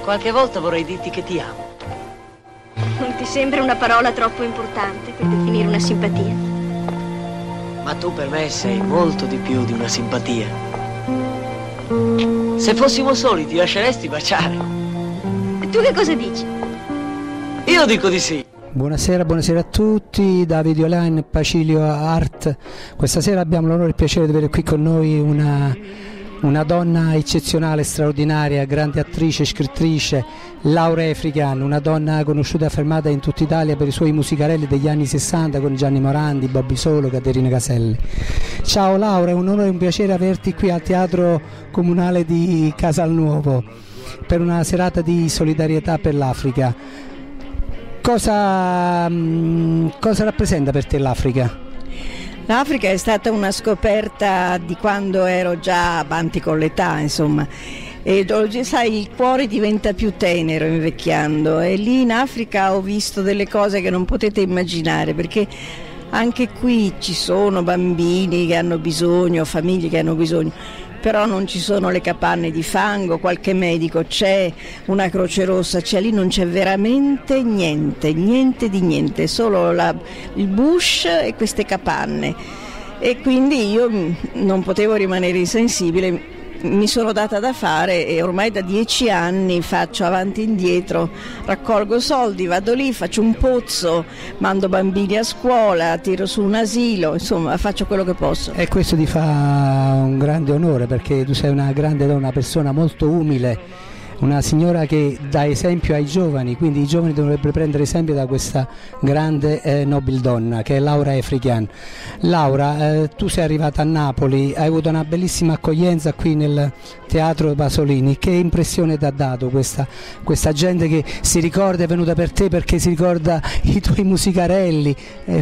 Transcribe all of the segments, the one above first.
qualche volta vorrei dirti che ti amo. Non ti sembra una parola troppo importante per definire una simpatia? Ma tu per me sei molto di più di una simpatia. Se fossimo soli ti lasceresti baciare? E tu che cosa dici? Io dico di sì. Buonasera a tutti, da Videoline Pacilio Art. Questa sera abbiamo l'onore e il piacere di avere qui con noi una donna eccezionale, straordinaria, grande attrice, scrittrice, Laura Efrican, una donna conosciuta e affermata in tutta Italia per i suoi musicarelli degli anni 60 con Gianni Morandi, Bobby Solo, Caterina Caselli. Ciao Laura, è un onore e un piacere averti qui al Teatro Comunale di Casalnuovo per una serata di solidarietà per l'Africa. Cosa rappresenta per te l'Africa? L'Africa è stata una scoperta di quando ero già avanti con l'età, insomma, e oggi sai il cuore diventa più tenero invecchiando, e lì in Africa ho visto delle cose che non potete immaginare, perché anche qui ci sono bambini che hanno bisogno, famiglie che hanno bisogno, però non ci sono le capanne di fango, qualche medico c'è, una Croce Rossa c'è, lì non c'è veramente niente di niente, solo il bush e queste capanne, e quindi io non potevo rimanere insensibile. Mi sono data da fare e ormai da 10 anni faccio avanti e indietro, raccolgo soldi, vado lì, faccio un pozzo, mando bambini a scuola, tiro su un asilo, insomma faccio quello che posso. E questo ti fa un grande onore, perché tu sei una grande donna, una persona molto umile, una signora che dà esempio ai giovani, quindi i giovani dovrebbero prendere esempio da questa grande nobile donna che è Laura Efrican. Laura, tu sei arrivata a Napoli, hai avuto una bellissima accoglienza qui nel Teatro Pasolini. Che impressione ti ha dato questa gente che si ricorda, è venuta per te perché si ricorda i tuoi musicarelli?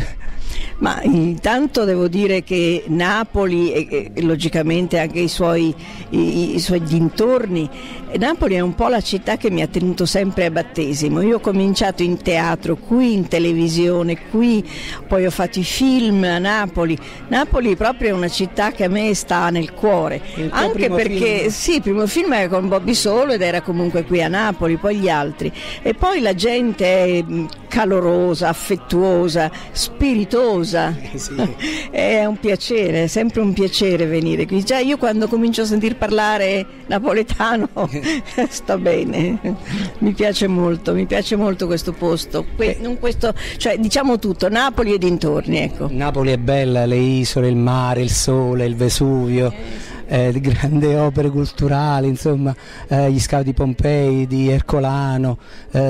Ma intanto devo dire che Napoli e logicamente anche i suoi dintorni, Napoli è un po' la città che mi ha tenuto sempre a battesimo. Io ho cominciato in teatro, qui in televisione, qui poi ho fatto i film a Napoli. Napoli proprio è una città che a me sta nel cuore, anche perché film? Sì, il primo film era con Bobby Solo ed era comunque qui a Napoli, poi gli altri, e poi la gente è calorosa, affettuosa, spiritosa. Sì. È un piacere, è sempre un piacere venire qui. Già io quando comincio a sentir parlare napoletano sto bene, mi piace molto questo posto, cioè diciamo tutto, Napoli e dintorni, ecco. Napoli è bella, le isole, il mare, il sole, il Vesuvio, grandi opere culturali, insomma, gli scavi di Pompei, di Ercolano,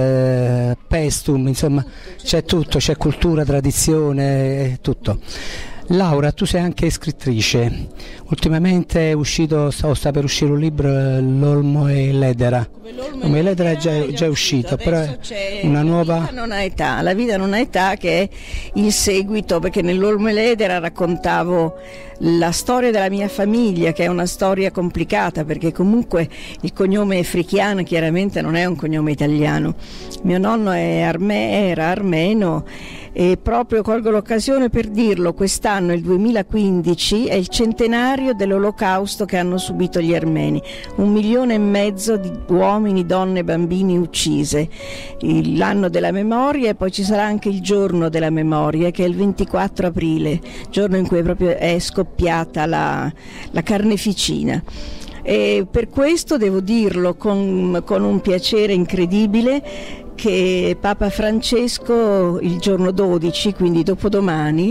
Pestum, insomma c'è tutto, c'è cultura, tradizione, tutto. Laura, tu sei anche scrittrice, ultimamente sta per uscire un libro, L'Olmo e l'Edera. L'Olmo e l'Edera è già uscito, però è una nuova... La vita non ha età, che è il seguito, perché nell'Olmo e l'Edera raccontavo la storia della mia famiglia, che è una storia complicata, perché comunque il cognome Efrican chiaramente non è un cognome italiano. Mio nonno era armeno, e proprio colgo l'occasione per dirlo, quest'anno, il 2015, è il centenario dell'olocausto che hanno subito gli armeni, 1,5 milioni di uomini, donne e bambini uccise, l'anno della memoria, e poi ci sarà anche il giorno della memoria, che è il 24 aprile, giorno in cui proprio è scoppiata la carneficina. E per questo devo dirlo con un piacere incredibile, che Papa Francesco il giorno 12, quindi dopodomani,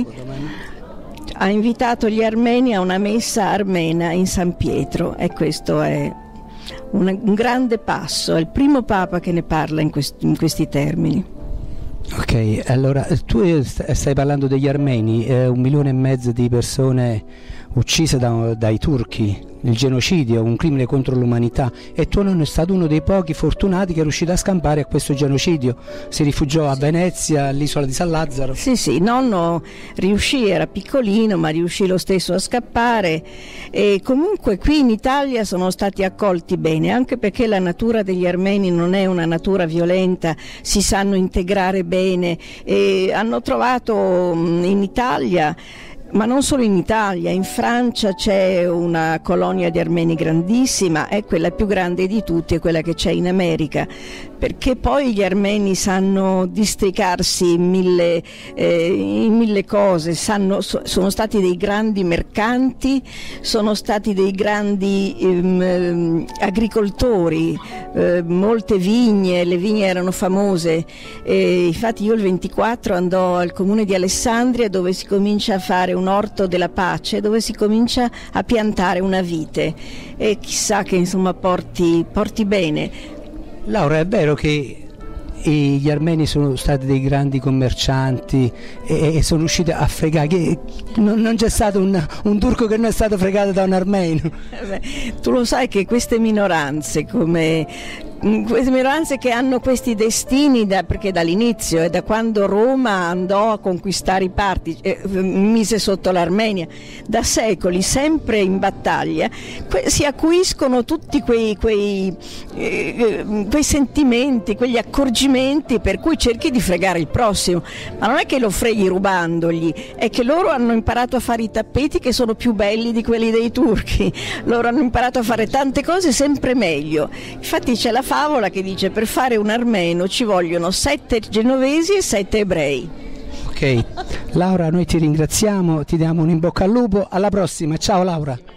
ha invitato gli armeni a una messa armena in San Pietro, e questo è un grande passo, è il primo Papa che ne parla in questi termini. Ok, allora tu stai parlando degli armeni, 1,5 milioni di persone uccise dai turchi, il genocidio, un crimine contro l'umanità, e tuo nonno è stato uno dei pochi fortunati che è riuscito a scampare a questo genocidio, si rifugiò a Venezia, all'isola di San Lazzaro. Sì, nonno riuscì, era piccolino ma riuscì lo stesso a scappare, e comunque qui in Italia sono stati accolti bene, anche perché la natura degli armeni non è una natura violenta, si sanno integrare bene, e hanno trovato in Italia Ma non solo in Italia, in Francia c'è una colonia di armeni grandissima, è quella più grande di tutte, è quella che c'è in America, perché poi gli armeni sanno districarsi in mille cose, sono stati dei grandi mercanti, sono stati dei grandi agricoltori, molte vigne, le vigne erano famose, infatti io il 24 andò al comune di Alessandria, dove si comincia a fare un orto della pace, dove si comincia a piantare una vite, e chissà che insomma porti bene. Laura, è vero che gli armeni sono stati dei grandi commercianti e sono riusciti a fregare, che non c'è stato un turco che non è stato fregato da un armeno? Tu lo sai che queste minoranze che hanno questi destini perché dall'inizio e da quando Roma andò a conquistare i parti, mise sotto l'Armenia, da secoli sempre in battaglia, si acuiscono tutti quei sentimenti, quegli accorgimenti per cui cerchi di fregare il prossimo, ma non è che lo freghi rubandogli, è che loro hanno imparato a fare i tappeti che sono più belli di quelli dei turchi, loro hanno imparato a fare tante cose sempre meglio. Infatti c'è la favola che dice: per fare un armeno ci vogliono 7 genovesi e 7 ebrei. Ok, Laura, noi ti ringraziamo, ti diamo un in bocca al lupo, alla prossima, ciao Laura.